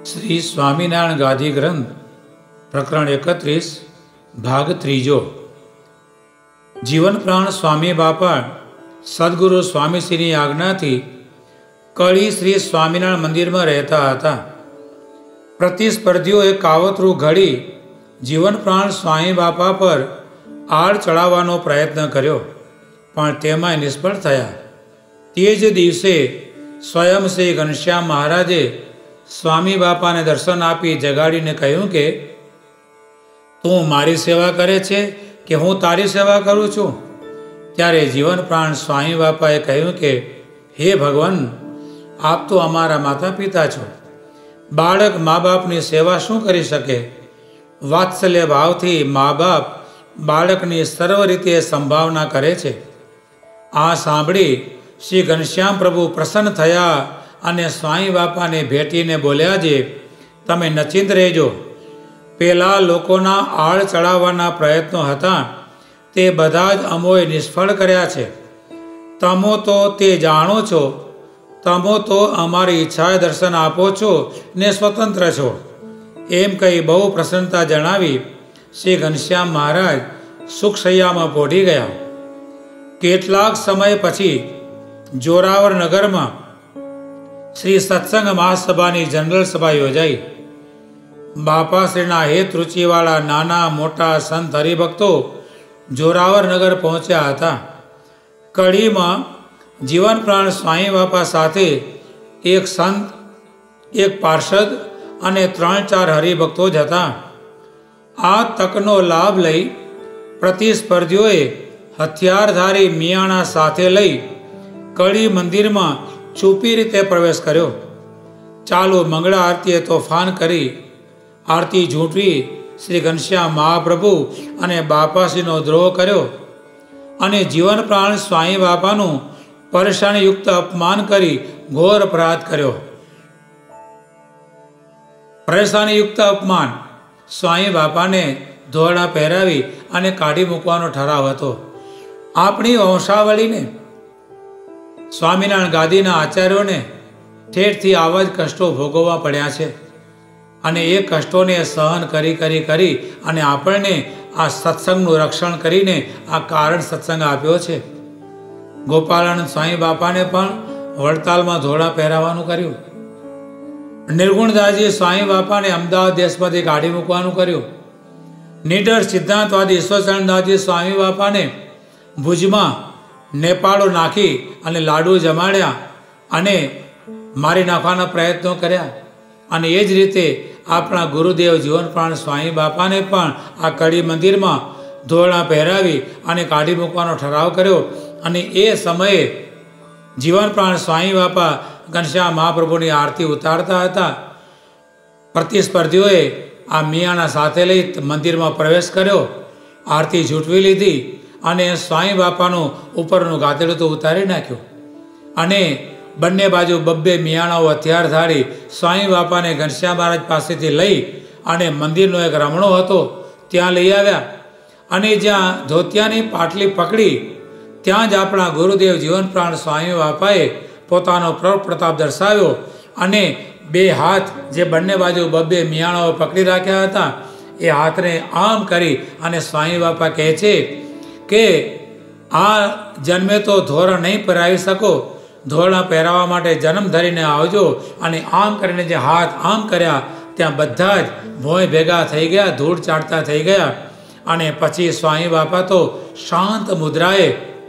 श्री स्वामीनारायण गादी ग्रंथ प्रकरण 31 भाग 3। जीवन प्राण स्वामी बापा सद्गुरु स्वामीश्रीनी आज्ञाथी कड़ी श्री स्वामीनारायण मंदिर में रहता था। प्रतिस्पर्धीओए कावतरू घड़ी जीवन प्राण स्वामी बापा पर आड़ चढ़ावવાનો प्रयत्न कर्यो पण तेमां निष्फળ थया। ते ज दिवसे स्वयं श्री घनश्याम महाराजे स्वामी बापा ने दर्शन आपी जगाड़ीने कह्युं के तू मारी सेवा करे छे के हूँ तारी सेवा करूँ छूं? त्यारे जीवन प्राण स्वामी बापाए कह्युं के हे भगवान, आप तो अमारा माता पिता छो। बाळक माँ बापनी सेवा शुं करी शके? वात्सल्य भावथी माँ बाप बाळकनी सर्व रीते संभावना करे छे। आ सांभळी श्री घनश्याम प्रभु प्रसन्न थया અને સ્વામી બાપાને ભેટીને બોલ્યા જે તમે નચિંત રહેજો। પેલા લોકોના આળ ચડાવવાના પ્રયત્નો હતા તે બધા જ અમોએ નિષ્ફળ કર્યા છે। તમો તો તે જાણો છો, તમો તો અમારી ઈચ્છાએ દર્શન આપો છો ને સ્વતંત્ર છો। એમ કહી બહુ પ્રસન્નતા જણાવી શ્રી ઘનશ્યામ મહારાજ સુખશૈયામાં પોઢી ગયા। કેટલાક સમય પછી જોરાવર નગરમાં श्री सत्संग महासभा जनरल सभा योजाई। बापाश्रीना हेत रुचिवाड़ा नाना मोटा संत हरिभक्तो जोरावर नगर पहुंच्या था। कड़ी में जीवन प्राण स्वामी बापा साथे एक संत, एक पार्षद अने 3-4 हरिभक्तो ज हता। आ तकनो लाभ लई प्रतिस्पर्धीओए हथियारधारी मियाणा साथे लई कड़ी मंदिर में छुपी रीते प्रवेश कर्यो। चालू मंगला आरतीए तोफान करी आरती झूंटवी श्री घनश्याम महाप्रभु अने बापाश्रीनो द्रोह कर्यो अने जीवन प्राण स्वामी बापानु परेशानी युक्त अपमान करी घोर अपराध कर्यो। परेशानी युक्त अपमान स्वामी बापा ने धोरણા પહેરાવી અને કાઢી મૂકવાનો ઠરાવ હતો। આપણી વંશાવળીને स्वामीनारायण गादीना आचार्यों ठेठथी आवा ज कष्टों भोगववा पड्या छे अने ए कष्टोने सहन करी करी करी अने आपणे आ सत्संगनुं रक्षण करीने आ कारण सत्संग आप्यो छे। गोपालानंद स्वामी बापाने पण वडतालमां धोळा પહેરાવવાનું कर्युं। निर्गुणदासजी स्वामी बापाने अमदावाद देशमांथी काढी मूकवानुं कर्युं। निडर सिद्धांतवादी ईश्वरचरणदासजी स्वामी बापाने भुजमां नेपाळो नाखी अने लाडू जमाड्या अने मारी नाखवाना प्रयत्नों कर्या। अने ए ज रीते आपणा गुरुदेव जीवन प्राण स्वामी बापाने पण आ कड़ी मंदिर में धोरણા પહેરાવી अने काढी मूकवानो ठराव कर्यो। अने ए समये जीवन प्राण स्वामी बापा घनश्याम महाप्रभुनी आरती उतारता हता। प्रतिस्पर्धीओए आ मियाणा साथे लई मंदिर में प्रवेश कर्यो, आरती झूटवी लीधी अने स्वामी बापानु उपरनु गातेडું तो उतारी नाख्યું अने बंने बाजू बब्बे मियाणाओ हथियारधारी स्वामी बापा ने घनश्याम महाराज पासेथी लई अने मंदिरनो एक रमणो हतो त्यां लई आव्या अने ज्यां धोतियानी पाटली पकड़ी त्यां ज आपणा गुरुदेव जीवन प्राण स्वामी बापाए पोतानो प्रताप दर्शाव्यो अने बे हाथ जे बंने बाजू बब्बे मियाणाओ पकड़ी राख्या हता ए हाथने आम करी अने स्वामी बापा कहे छे के आ जन्मे तो धोरण नहीं પહેરાવી શકો, ધોરણા પહેરાવવા માટે જન્મ ધરીને આવજો। અને આમ કરીને જે હાથ આમ કર્યા ત્યાં બધા જ ભોંય ભેગા થઈ ગયા, ધૂળ ચાટતા થઈ ગયા। અને પછી સ્વામી બાપા તો શાંત મુદ્રાએ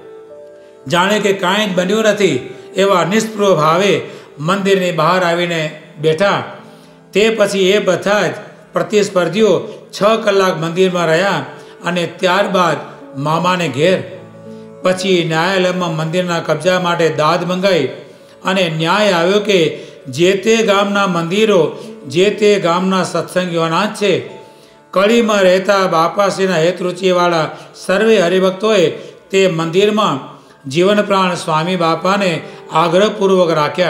જાણે કે કાંઈ જ બન્યું નથી એવા નિષ્પૃહ ભાવે મંદિરની બહાર આવીને બેઠા। તે પછી એ બધા જ પ્રતિસ્પર્ધીઓ 6 કલાક મંદિરમાં રહ્યા અને ત્યારબાદ मामा ने घेर पछी न्यायालय में मंदिर कब्जा माटे दाद मंगाई अने न्याय आव्यो के जे ते गामना मंदिरो जे ते गामना सत्संगीओना छे। कड़ी में रहता बापाश्रीना हेतरुचिवाड़ा सर्वे हरिभक्तोए ते मंदिर में जीवन प्राण स्वामी बापा ने आग्रहपूर्वक राख्या।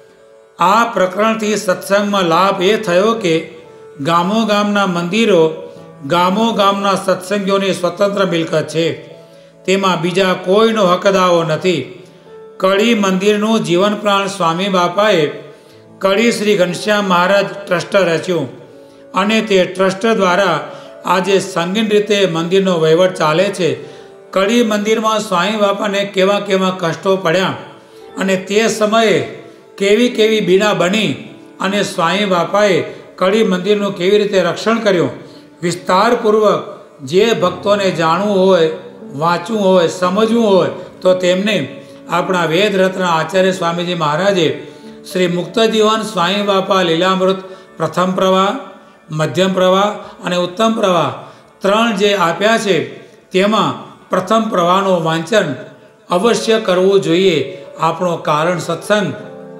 आ प्रकरण थी सत्संग में लाभ ए थयो के गामो गामना मंदिरो गामो गामना सत्संगीओनी स्वतंत्र मिलकत छे, तेमां बीजा कोईनो हक दावो नथी। कड़ी मंदिरनुं जीवन प्राण स्वामी बापाए કડી શ્રી ઘનશ્યામ મહારાજ ટ્રસ્ટ રચ્યું અને તે ટ્રસ્ટ દ્વારા આજે સંગીન રીતે મંદિરનો વહીવટ ચાલે છે. કડી મંદિરમાં સ્વામી બાપાને કેવા કેવા કષ્ટો પડ્યા અને તે સમયે કેવી કેવી બીના બની અને સ્વામી બાપાએ કડી મંદિરનું કેવી રીતે રક્ષણ કર્યું, વિસ્તારપૂર્વક જે ભક્તોને જાણવું હોય, વાંચવું હોય, સમજવું હોય તો તેમને આપણા વેદ રત્ન આચાર્ય સ્વામીજી મહારાજે શ્રી મુક્તજીવન સ્વામી બાપા લીલામૃત પ્રથમ પ્રવાહ, મધ્યમ પ્રવાહ અને ઉત્તમ પ્રવાહ 3 જે આપ્યા છે તેમાં પ્રથમ પ્રવાહનું વાંચન અવશ્ય કરવું જોઈએ. આપણો કારણ સત્સંગ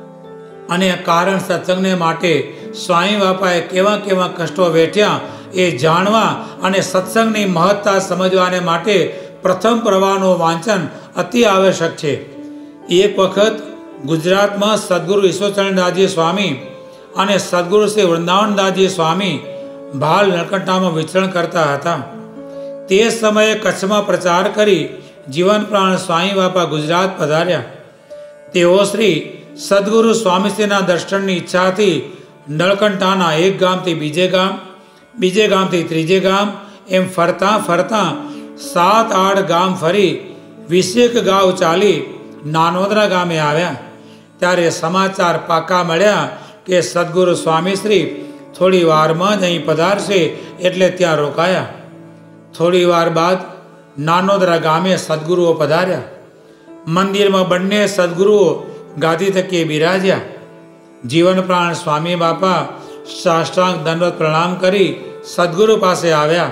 અને કારણ સત્સંગને માટે સ્વામી બાપાએ કેવા કેવા કષ્ટો વેઠ્યા એ જાણવા અને સત્સંગની મહત્તા સમજવાને માટે પ્રથમ પ્રવાહનું વાંચન અતિ આવશ્યક છે. એક વખત ગુજરાતમાં સદગુરુ ઈશ્વરચરણદાસજી સ્વામી અને સદગુરુ શ્રી વૃંદાવનદાસજી સ્વામી ભાલ નળકંઠામાં વિચરણ કરતા હતા. તે સમયે કચ્છમાં પ્રચાર કરી જીવન પ્રાણ સ્વામી બાપા ગુજરાત પધાર્યા. તેઓ શ્રી સદગુરુ સ્વામીશ્રીના દર્શનની ઈચ્છાથી નળકંઠાના એક ગામથી બીજે ગામથી ત્રીજે ગામ એમ ફરતા ફરતા 7-8 ગામ ફરી 20 ગાંવ ચાલી નાનોદરા ગામે આવ્યા. ત્યારે સમાચાર પાકા મળ્યા કે સદગુરુ સ્વામીશ્રી થોડી વારમાં જ અહીં પધારશે એટલે ત્યાં રોકાયા. થોડી વાર બાદ નાનોદરા ગામે સદગુરુઓ પધાર્યા. મંદિરમાં બંને સદગુરુઓ ગાદી તકીએ બિરાજ્યા. જીવન પ્રાણ સ્વામી બાપા સાષ્ટાંગ દંડવત પ્રણામ કરી સદગુરુ પાસે આવ્યા.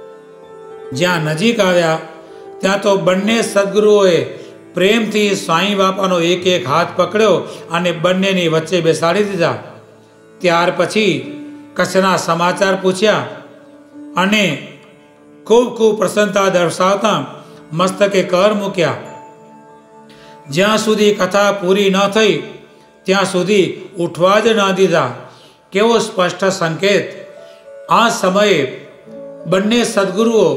જ્યાં નજીક આવ્યા ત્યાં તો બંને સદગુરુઓએ પ્રેમથી સ્વામી બાપાનો એક એક હાથ પકડ્યો અને બંનેની વચ્ચે બેસાડી દીધા. ત્યાર પછી કચ્છના સમાચાર પૂછ્યા અને ખૂબ ખૂબ પ્રસન્નતા દર્શાવતા મસ્તકે કર મૂક્યા. જ્યાં સુધી કથા પૂરી ન થઈ ત્યાં સુધી ઉઠવા જ ન દીધા. કેવો સ્પષ્ટ સંકેત! આ સમયે બંને સદગુરુઓ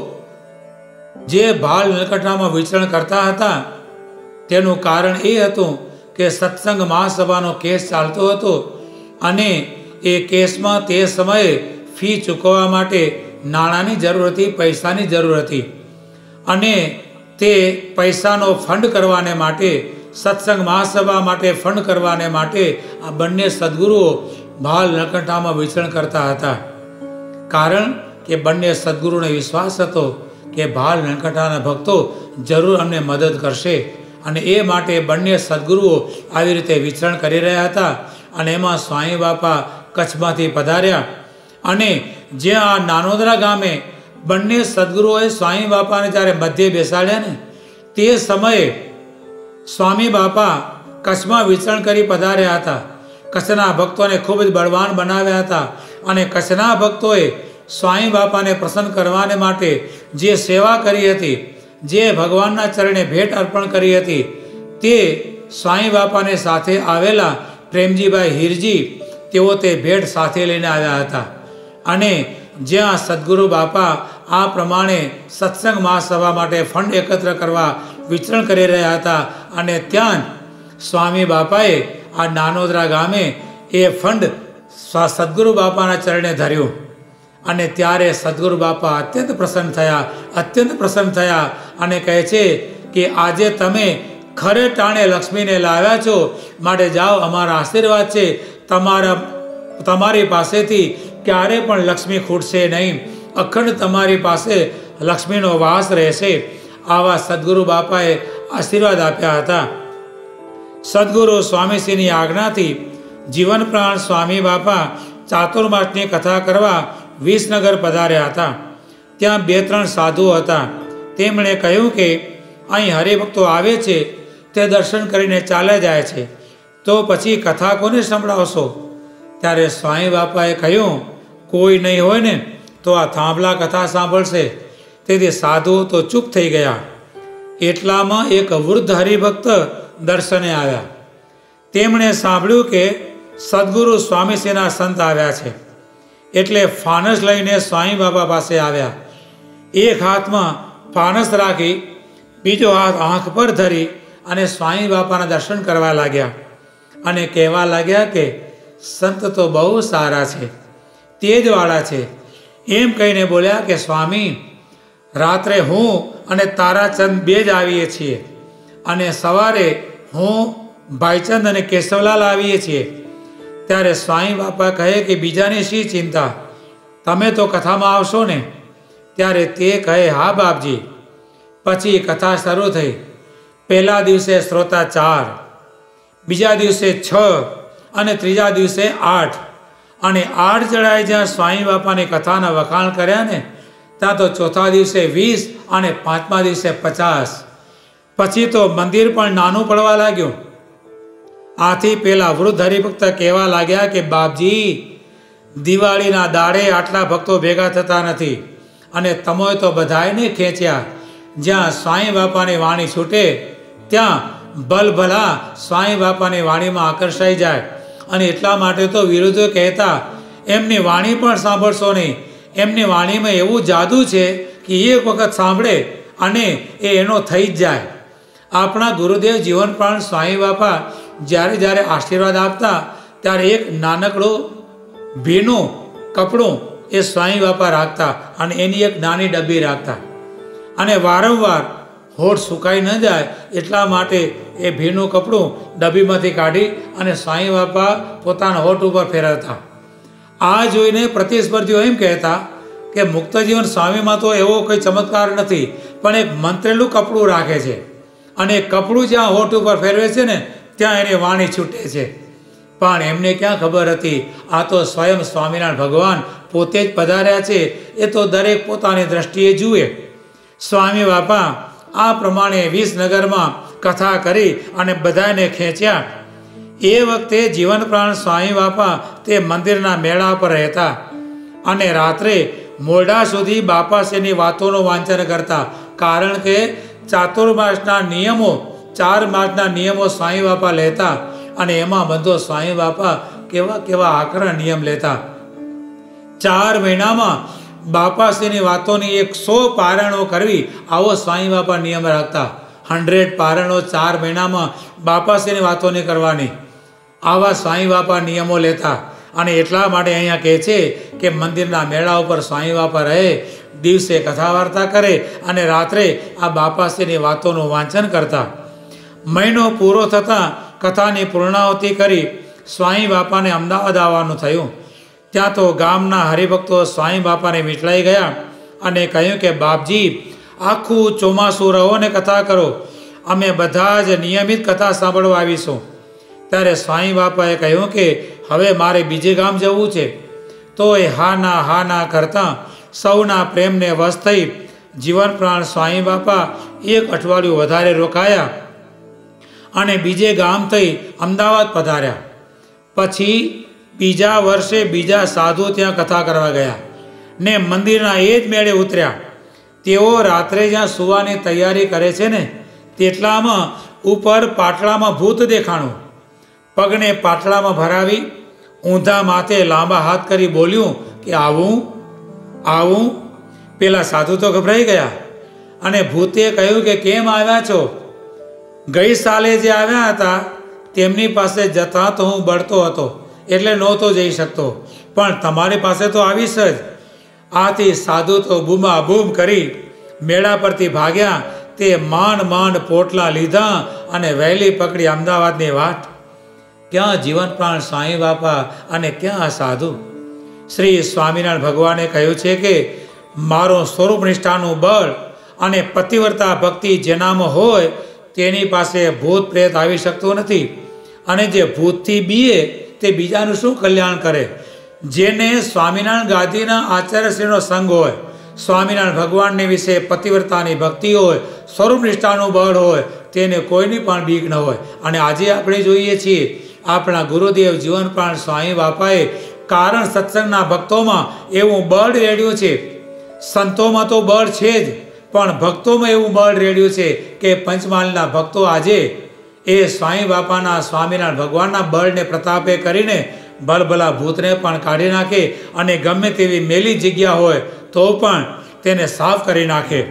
જે ભાલ નળકંઠામાં વિચરણ કરતા હતા તેનું કારણ એ હતું કે સત્સંગ મહાસભાનો કેસ ચાલતો હતો અને એ કેસમાં તે સમયે ફી ચૂકવવા માટે નાણાંની જરૂર હતી, પૈસાની જરૂર હતી અને તે પૈસાનો ફંડ કરવાને માટે, સત્સંગ મહાસભા માટે ફંડ કરવાને માટે આ બંને સદગુરુઓ ભાલ નળકંઠામાં વિચરણ કરતા હતા. કારણ કે બંને સદગુરુને વિશ્વાસ હતો કે ભાલ નળકંઠાના ભક્તો જરૂર અમને મદદ કરશે અને એ માટે બંને સદગુરુઓ આવી રીતે વિચરણ કરી રહ્યા હતા. અને એમાં સ્વામી બાપા કચ્છમાંથી પધાર્યા અને જ્યાં નાનોદરા ગામે બંને સદગુરુઓએ સ્વામી બાપાને જ્યારે મધ્યે બેસાડ્યા ને તે સમયે સ્વામી બાપા કચ્છમાં વિચરણ કરી પધાર્યા હતા. કચ્છના ભક્તોને ખૂબ જ બળવાન બનાવ્યા હતા અને કચ્છના ભક્તોએ સ્વામી બાપાને પ્રસન્ન કરવાને માટે જે સેવા કરી હતી, જે ભગવાનના ચરણે ભેટ અર્પણ કરી હતી તે સ્વામી બાપાને સાથે આવેલા પ્રેમજીભાઈ હીરજી તેઓ તે ભેટ સાથે લઈને આવ્યા હતા. અને જ્યાં સદગુરુ બાપા આ પ્રમાણે સત્સંગ મહાસભા માટે ફંડ એકત્ર કરવા વિચરણ કરી રહ્યા હતા અને ત્યાં સ્વામી બાપાએ આ નાનોદરા ગામે એ ફંડ સદગુરુ બાપાના ચરણે ધર્યું અને ત્યારે સદગુરુ બાપા અત્યંત પ્રસન્ન થયા અને કહે છે કે આજે તમે ખરે ટાણે લક્ષ્મીને લાવ્યા છો, માટે જાઓ, અમારા આશીર્વાદ છે, તમારી પાસેથી ક્યારે પણ લક્ષ્મી ખૂટશે નહીં, અખંડ તમારી પાસે લક્ષ્મીનો વાસ રહેશે. આવા સદગુરુ બાપાએ આશીર્વાદ આપ્યા હતા. સદગુરુ સ્વામીશ્રીની આજ્ઞાથી જીવન પ્રાણ સ્વામી બાપા ચાતુર્માસની કથા કરવા વિસનગર પધાર્યા હતા. ત્યાં 2-3 સાધુઓ હતા. તેમણે કહ્યું કે અહીં હરિભક્તો આવે છે તે દર્શન કરીને ચાલ્યા જાય છે, તો પછી કથા કોને સંભળાવશો? ત્યારે સ્વામી બાપાએ કહ્યું, કોઈ નહીં હોય ને તો આ થાંભલા કથા સાંભળશે. તેથી સાધુઓ તો ચૂપ થઈ ગયા. એટલામાં એક વૃદ્ધ હરિભક્ત દર્શને આવ્યા. તેમણે સાંભળ્યું કે સદગુરુ સ્વામીશ્રીના સંત આવ્યા છે એટલે ફાનસ લઈને સ્વામી બાપા પાસે આવ્યા. એક હાથમાં ફાનસ રાખી બીજો હાથ આંખ પર ધરી અને સ્વામી બાપાના દર્શન કરવા લાગ્યા અને કહેવા લાગ્યા કે સંત તો બહુ સારા છે, તેજવાળા છે. એમ કહીને બોલ્યા કે સ્વામી, રાત્રે હું અને તારાચંદ બે જ આવીએ છીએ અને સવારે હું ભાઈચંદ અને કેશવલાલ આવીએ છીએ. ત્યારે સ્વામી બાપા કહે કે બીજાની શી ચિંતા, તમે તો કથામાં આવશો ને? ત્યારે તે કહે હા બાપજી. પછી કથા શરૂ થઈ. પહેલા દિવસે શ્રોતા 4, બીજા દિવસે 6 અને ત્રીજા દિવસે 8. અને 8 જણાએ જ્યાં સ્વામી બાપાની કથાના વખાણ કર્યા ને, ત્યાં તો ચોથા દિવસે 20 અને પાંચમા દિવસે 50. પછી તો મંદિર પણ નાનું પડવા લાગ્યું. આથી પેલા વૃદ્ધ હરિભક્ત કહેવા લાગ્યા કે બાપજી, દિવાળીના દાડે આટલા ભક્તો ભેગા થતા નથી અને તમે તો બધાયને ખેંચ્યા. જ્યાં સ્વામી બાપાની વાણી છૂટે ત્યાં ભલભલા સ્વામી બાપાની વાણીમાં આકર્ષાઈ જાય. અને એટલા માટે તો વિરોધીઓ કહેતા એમની વાણી પણ સાંભળશો નહીં, એમની વાણીમાં એવું જાદુ છે કે એક વખત સાંભળે અને એનો થઈ જ જાય. આપણા ગુરુદેવ જીવન પ્રાણ સ્વામી બાપા જ્યારે જ્યારે આશીર્વાદ આપતા ત્યારે એક નાનકડું ભીનું કપડું એ સ્વામી બાપા રાખતા અને એની એક નાની ડબ્બી રાખતા. અને વારંવાર હોઠ સુકાઈ ન જાય એટલા માટે એ ભીનું કપડું ડબ્બીમાંથી કાઢી અને સ્વામી બાપા પોતાના હોઠ ઉપર ફેરવતા. આ જોઈને પ્રતિસ્પર્ધીઓ એમ કહેતા કે મુક્તજીવન સ્વામીમાં તો એવો કોઈ ચમત્કાર નથી, પણ એક મંત્રેલું કપડું રાખે છે અને કપડું જ્યાં હોઠ ઉપર ફેરવે છે ને ત્યાં એની વાણી છૂટે છે. પણ એમને ક્યાં ખબર હતી, આ તો સ્વયં સ્વામિનારાયણ ભગવાન પોતે જ પધાર્યા છે. એ તો દરેક પોતાની દ્રષ્ટિએ જુએ. સ્વામી બાપા આ પ્રમાણે વિસનગરમાં કથા કરી અને બધાને ખેંચ્યા. એ વખતે જીવન પ્રાણ સ્વામી બાપા તે મંદિરના મેળા પર રહેતા અને રાત્રે મોડા સુધી બાપાશ્રીની વાતોનું વાંચન કરતા. કારણ કે ચાતુર્માસના નિયમો, 4 માસના નિયમો સ્વામી બાપા લેતા અને એમાં બધો સ્વામી બાપા કેવા કેવા આકરા નિયમ લેતા. 4 મહિનામાં બાપાશ્રીની વાતોની 100 પારણો કરવી, આવો સ્વામી બાપા નિયમ રાખતા. 100 પારણો 4 મહિનામાં બાપાશ્રીની વાતોની કરવાની, આવા સ્વામી બાપા નિયમો લેતા. અને એટલા માટે અહીંયા કહે છે કે મંદિરના મેળા ઉપર સ્વામી બાપા રહે, દિવસે કથા વાર્તા કરે અને રાત્રે આ બાપાશ્રીની વાતોનું વાંચન કરતા. મહિનો પૂરો થતાં કથાની પૂર્ણાહુતિ કરી સ્વામી બાપાને અમદાવાદ આવવાનું થયું. ત્યાં તો ગામના હરિભક્તો સ્વામી બાપાને મીટલાઈ ગયા અને કહ્યું કે બાપજી, આખું ચોમાસું રહો ને કથા કરો, અમે બધા જ નિયમિત કથા સાંભળવા આવીશું. ત્યારે સ્વામી બાપાએ કહ્યું કે હવે મારે બીજે ગામ જવું છે. તો એ હા ના કરતાં સૌના પ્રેમને વશ થઈ જીવન પ્રાણ સ્વામી બાપા 1 અઠવાડિયું વધારે રોકાયા અને બીજે ગામ થઈ અમદાવાદ પધાર્યા. પછી બીજા વર્ષે બીજા સાધુ ત્યાં કથા કરવા ગયા ને મંદિરના એ જ મેળે ઉતર્યા. તેઓ રાત્રે જ્યાં સુવાની તૈયારી કરે છે ને તેટલામાં ઉપર પાટલામાં ભૂત દેખાણું. પગને પાટલામાં ભરાવી ઊંધા માથે લાંબા હાથ કરી બોલ્યું કે આવું આવું. પેલા સાધુ તો ગભરાઈ ગયા અને ભૂતે કહ્યું કે કેમ આવ્યા છો? ગઈ સાલે જે આવ્યા હતા તેમની પાસે જતા તો હું બળતો હતો એટલે નહોતો જઈ શકતો, પણ તમારી પાસે તો આવીશ જ. આથી સાધુ તો બૂમા બૂમ કરી મેળા પરથી ભાગ્યા. તે માંડ પોટલા લીધા અને વહેલી પકડી અમદાવાદની વાટ. ક્યાં જીવન પ્રાણ સ્વામી બાપા અને ક્યાં સાધુ? શ્રી સ્વામિનારાયણ ભગવાને કહ્યું છે કે મારો સ્વરૂપ નિષ્ઠાનું બળ અને પતિવ્રતા ભક્તિ જેનામાં હોય તેની પાસે ભૂત પ્રેત આવી શકતું નથી. અને જે ભૂતથી બીએ તે બીજાનું શું કલ્યાણ કરે? જેને સ્વામિનારાયણ ગાદીના આચાર્યશ્રીનો સંગ હોય, સ્વામિનારાયણ ભગવાનને વિશે પતિવ્રતાની ભક્તિ હોય, સ્વરૂપ નિષ્ઠાનું બળ હોય, તેને કોઈની પણ બીક ન હોય. અને આજે આપણે જોઈએ છીએ આપણા ગુરુદેવ જીવન પ્રાણ સ્વામી બાપાએ કારણ સત્સંગના ભક્તોમાં એવું બળ રેડ્યું છે. સંતોમાં તો બળ છે જ, પણ ભક્તોમાં એવું બળ રેડ્યું છે કે પંચમહાલના ભક્તો આજે એ સ્વામી બાપાના સ્વામિનારાયણ ભગવાનના બળને પ્રતાપે કરીને બળબલા ભૂતને પણ કાઢી નાખે અને ગમે તેવી મેલી જગ્યા હોય તો પણ તેને સાફ કરી નાખે.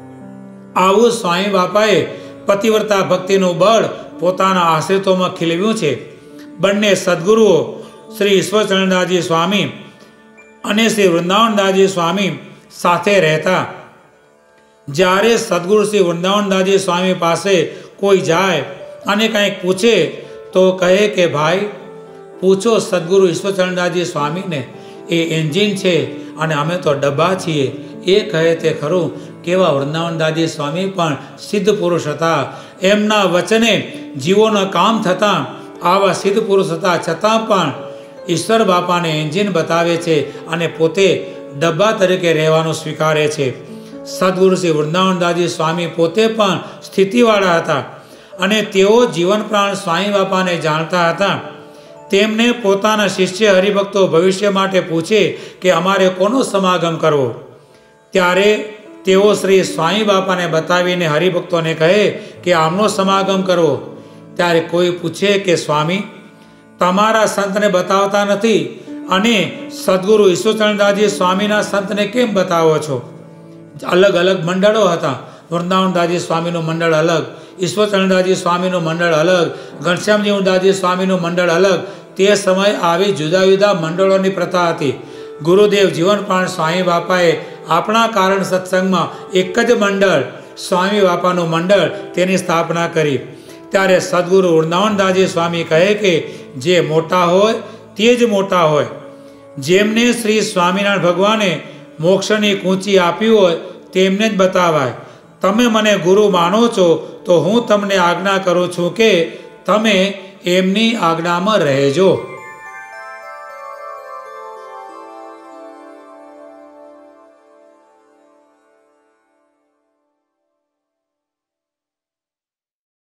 આવું સ્વામી બાપાએ પતિવ્રતા ભક્તિનું બળ પોતાના આશ્રિતોમાં ખીલવ્યું છે. બંને સદગુરુઓ શ્રી ઈશ્વરચરણદાસજી સ્વામી અને શ્રી વૃંદાવનદાસજી સ્વામી સાથે રહેતા. જ્યારે સદગુરુ શ્રી વૃંદાવનદાસજી સ્વામી પાસે કોઈ જાય અને કંઈક પૂછે તો કહે કે ભાઈ પૂછો સદગુરુ ઈશ્વરચરણદાસજી સ્વામીને, એ એન્જિન છે અને અમે તો ડબ્બા છીએ. એ કહે તે ખરું. કેવા વૃંદાવનદાસજી સ્વામી પણ સિદ્ધ પુરુષ હતા. એમના વચને જીવોના કામ થતાં આવા સિદ્ધ પુરુષ હતા, છતાં પણ ઈશ્વર બાપાને એન્જિન બતાવે છે અને પોતે ડબ્બા તરીકે રહેવાનું સ્વીકારે છે. સદગુરુ શ્રી વૃંદાવનદાસજી સ્વામી પોતે પણ સ્થિતિવાળા હતા અને તેઓ જીવન પ્રાણ સ્વામી બાપાને જાણતા હતા. તેમને પોતાના શિષ્ય હરિભક્તો ભવિષ્ય માટે પૂછે કે અમારે કોનો સમાગમ કરવો, ત્યારે તેઓ શ્રી સ્વામી બાપાને બતાવીને હરિભક્તોને કહે કે આમનો સમાગમ કરવો. ત્યારે કોઈ પૂછે કે સ્વામી તમારા સંતને બતાવતા નથી અને સદગુરુ ઈશ્વરચરણદાસજી સ્વામીના સંતને કેમ બતાવો છો? અલગ અલગ મંડળો હતા. વૃંદાવનદાસજી સ્વામીનું મંડળ અલગ, ઈશ્વરચરણદાસજી સ્વામીનું મંડળ અલગ, ઘનશ્યામજીદાસજી સ્વામીનું મંડળ અલગ. તે સમયે આવી જુદા જુદા મંડળોની પ્રથા હતી. ગુરુદેવ જીવનપ્રાણ સ્વામી બાપાએ આપણા કારણ સત્સંગમાં એક જ મંડળ, સ્વામી બાપાનું મંડળ, તેની સ્થાપના કરી. ત્યારે સદગુરુ વૃંદાવનદાસજી સ્વામી કહે કે જે મોટા હોય તે જ મોટા હોય. જેમને શ્રી સ્વામિનારાયણ ભગવાને મોક્ષની કૂંચી આપી હોય તેમને જ બતાવાય. તમે મને ગુરુ માનો છો તો હું તમને આજ્ઞા કરું છું કે તમે એમની આજ્ઞામાં રહેજો.